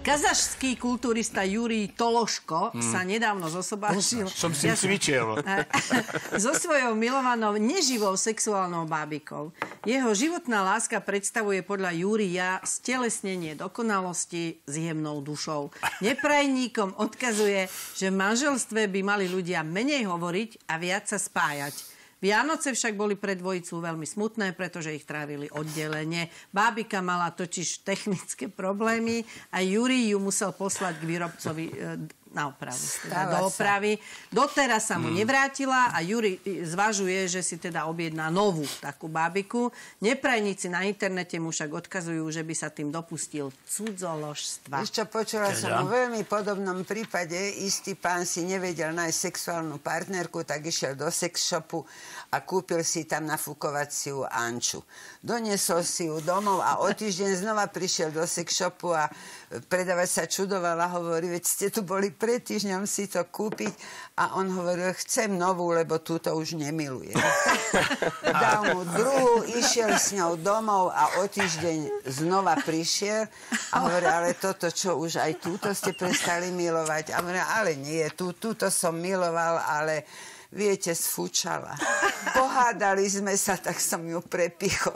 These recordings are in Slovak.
Kazašský kulturista Jurij Tološko sa nedávno zosobášil. Som si cvičil. So svojou milovanou neživou sexuálnou bábikou. Jeho životná láska predstavuje podľa Júria stelesnenie dokonalosti s jemnou dušou. Neprajníkom odkazuje, že v manželstve by mali ľudia menej hovoriť a viac sa spájať. Vianoce však boli pre dvojicu veľmi smutné, pretože ich trávili oddelenie. Bábika mala totiž technické problémy a Jurij ju musel poslať k výrobcovi na opravu, teda do opravy. Doteraz sa mu nevrátila a Jurij zvažuje, že si teda objedná novú takú bábiku. Neprajníci na internete mu však odkazujú, že by sa tým dopustil cudzoložstva. Ešte počula som o veľmi podobnom prípade. Istý pán si nevedel nájsť sexuálnu partnerku, tak išiel do sex shopu a kúpil si tam nafúkovaciu Anču. Doniesol si ju domov a o týždeň znova prišiel do sex shopu a predavač sa čudoval a hovorí, veď ste tu boli pred týždňom si to kúpiť a on hovoril, chcem novú, lebo túto už nemilujem. Dal mu druhú, išiel s ňou domov a o týždeň znova prišiel a hovorí, ale toto čo, už aj túto ste prestali milovať? A hovorí, ale nie, túto som miloval, ale viete, sfúčala. Pohádali sme sa, tak som ju prepichol.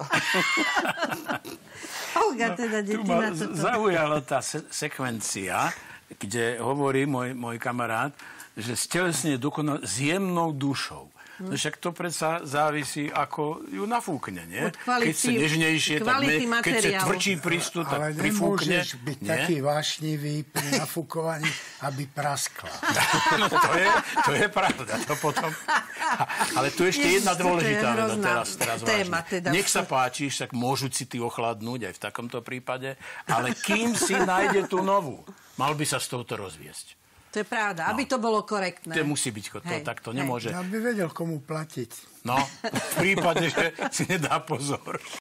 Olga, teda deti na toto. Zaujala tá sekvencia, kde hovorí môj kamarát, že stelesne dokonal s jemnou dušou. No však to predsa závisí, ako ju nafúkne, nie? Od kvality, keď sa nežnejšie, tak keď sa tvrdší prístup, tak prifúkne. Ale nemôžeš byť taký vášnivý pri nafúkovaní, aby praskla. No to je pravda. To potom... Ale tu ešte jedna dôležitá veda teraz téma, vážne. teda. Nech sa páči, tak môžu si ty ochladnúť aj v takomto prípade, ale kým si nájde tú novú, mal by sa s touto rozviesť. To je pravda, aby to bolo korektné. To musí byť, tak to nemôže. Aby vedel, komu platiť. No, v prípade, že si nedá pozor.